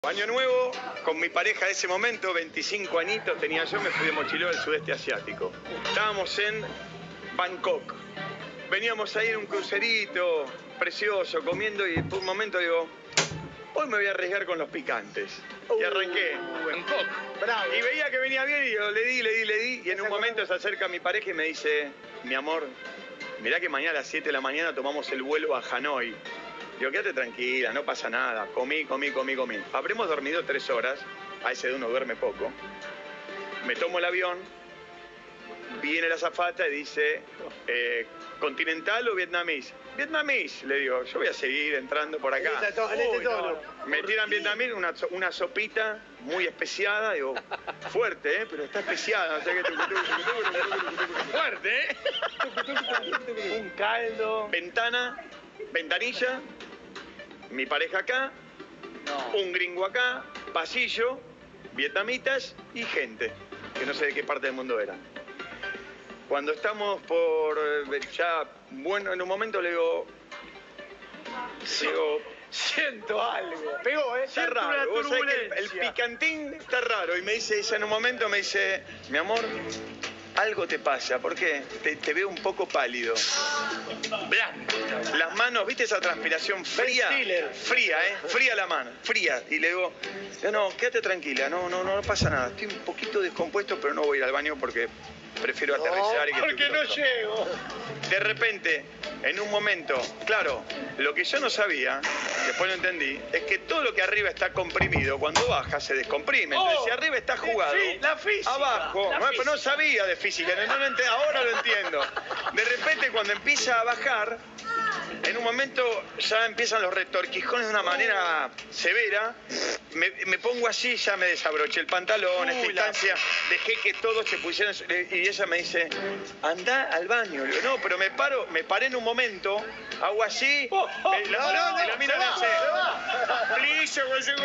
Año nuevo, con mi pareja de ese momento, 25 añitos tenía yo, me fui de mochilero al sudeste asiático. Estábamos en Bangkok. Veníamos ahí en un crucerito precioso, comiendo, y por un momento digo, hoy me voy a arriesgar con los picantes. Y arranqué. Bangkok. Bravo. Y veía que venía bien y yo le di. Y en un momento se acerca mi pareja y me dice, mi amor, mirá que mañana a las 7 de la mañana tomamos el vuelo a Hanoi. Digo, quédate tranquila, no pasa nada. Comí. Habremos dormido 3 horas. A ese de uno duerme poco. Me tomo el avión. Viene la azafata y dice, ¿continental o vietnamís? Vietnamís, le digo, yo voy a seguir entrando por acá. Me tiran vietnamís, una sopita muy especiada, digo, fuerte, pero está especiada. O sea que fuerte, un caldo. Ventanilla, mi pareja acá, un gringo acá, pasillo, vietnamitas y gente, que no sé de qué parte del mundo era. Cuando estamos por ya, bueno, en un momento le digo, siento algo. Pegó, está raro. Vos sabés que el picantín está raro. Y me dice, ella en un momento me dice, mi amor, algo te pasa. ¿Por qué? Te veo un poco pálido. Blanco. Las manos, ¿viste esa transpiración fría? Fría, fría la mano, fría. Y le digo, no, quédate tranquila, no pasa nada. Estoy un poquito descompuesto, pero no voy a ir al baño porque prefiero aterrizar y que porque no llego. De repente, en un momento, claro, lo que yo no sabía, después lo entendí, es que todo lo que arriba está comprimido, cuando baja se descomprime. Entonces, si arriba está jugado, la física, abajo, pero no sabía de física, ahora lo entiendo. De repente, cuando empieza a bajar, en un momento ya empiezan los retorquijones de una manera severa. Me pongo así, ya me desabroché el pantalón, esta instancia, dejé que todos se pusieran. Y ella me dice, anda al baño. Le digo, no, pero me paré en un momento, hago así, la mira y dice,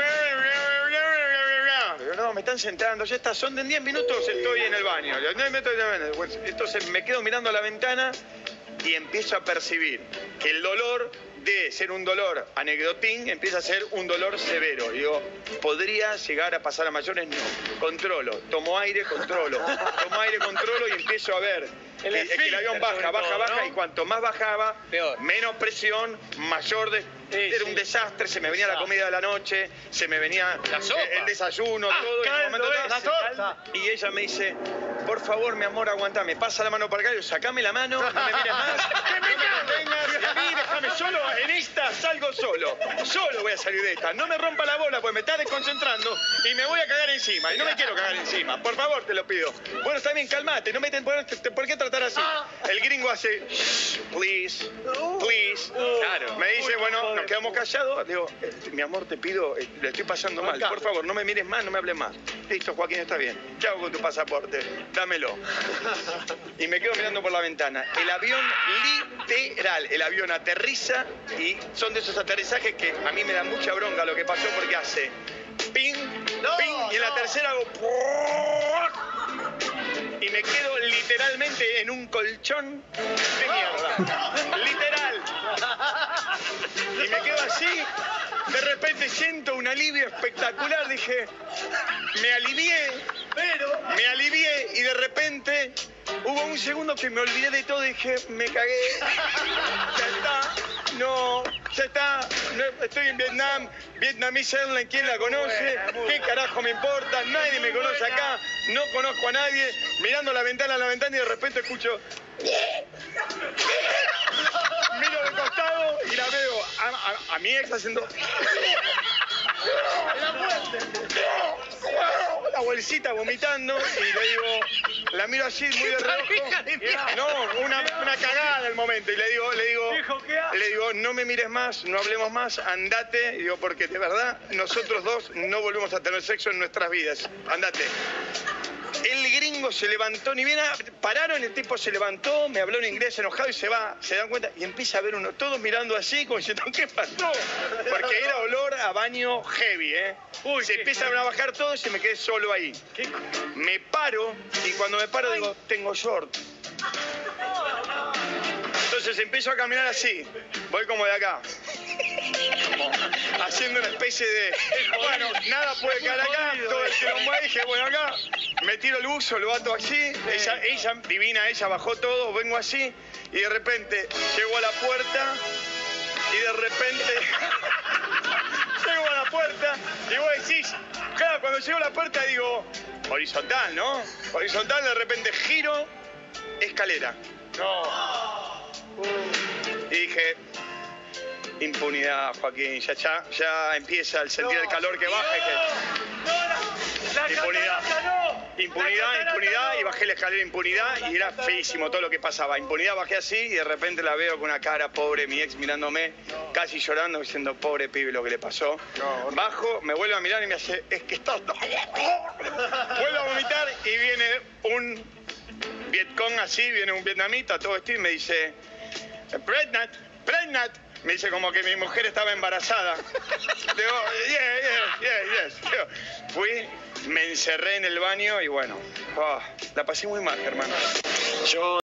pero no, me están sentando, ya está, son de 10 minutos, estoy en el baño. Entonces me quedo mirando a la ventana y empiezo a percibir que el dolor de ser un dolor anecdotín empieza a ser un dolor severo. Digo, ¿podría llegar a pasar a mayores? No. Controlo, tomo aire, controlo y empiezo a ver que el avión baja, y cuanto más bajaba, peor. Menos presión, mayor era un desastre, se me venía la comida de la noche, se me venía el desayuno, todo. La torta. Y ella me dice, por favor, mi amor, aguantame, pasa la mano para acá, y yo, sacame la mano, no me mires más, no me vengas, y a mí déjame solo, en esta salgo solo voy a salir de esta, no me rompa la bola, pues me está desconcentrando y me voy a cagar encima, y no me quiero cagar encima, por favor, te lo pido. Bueno, está bien, calmate, ¿por qué tratar así? El gringo hace, please, claro, me dice, bueno, nos quedamos callados, digo, mi amor, te pido, le estoy pasando mal, por favor, no me mires más, no me hables más. Listo, Joaquín, está bien, ¿qué hago con tu pasaporte? Dámelo. Y me quedo mirando por la ventana. El avión, literal, el avión aterriza y son de esos aterrizajes que a mí me da mucha bronca lo que pasó porque hace ping, y en la tercera hago y me quedo literalmente en un colchón de mierda. Literal. Y me quedo así. De repente siento un alivio espectacular. Dije, me alivié y de repente hubo un segundo que me olvidé de todo y dije, me cagué. Ya está, estoy en Vietnam, Vietnamese Airlines, ¿quién la conoce? ¿Qué carajo me importa? Nadie me conoce acá, no conozco a nadie. Mirando la ventana y de repente escucho... Miro de costado y la veo a mi ex haciendo... La bolsita vomitando y le digo, la miro así muy de reojo. No, una cagada el momento. Y le digo, no me mires más, no hablemos más, andate. Y digo, porque de verdad nosotros dos no volvemos a tener sexo en nuestras vidas. Andate. El gringo se levantó, ni bien pararon, el tipo se levantó, me habló en inglés enojado y se va, se dan cuenta y empieza a ver uno, todos mirando así, como diciendo, ¿qué pasó? Porque era olor a baño heavy, se empiezan a bajar todos y me quedé solo ahí. Me paro y cuando me paro digo, tengo short. Entonces empiezo a caminar así, voy como de acá. haciendo una especie de... Bueno, nada puede quedar acá, todo el quilombo ahí, dije, bueno, acá, me tiro el buzo, lo ato así, ella, divina, ella bajó todo, vengo así, y de repente llego a la puerta, y de repente... llego a la puerta, y vos decís, claro, cuando llego a la puerta digo, horizontal, ¿no? Horizontal, de repente giro, escalera. No. Y dije, impunidad, Joaquín, ya empieza el sentir el calor que baja y que... Impunidad. Impunidad, y bajé la escalera impunidad y era feísimo todo lo que pasaba. Impunidad, bajé así y de repente la veo con una cara pobre, mi ex mirándome, casi llorando, diciendo, pobre pibe lo que le pasó. Bajo, me vuelve a mirar y me hace, es que estás... Vuelvo a vomitar y viene un Vietcong así, viene un vietnamita, todo vestido y me dice, pregnant. Me dice como que mi mujer estaba embarazada. Digo, yes. Digo, fui, me encerré en el baño y bueno, la pasé muy mal, hermano.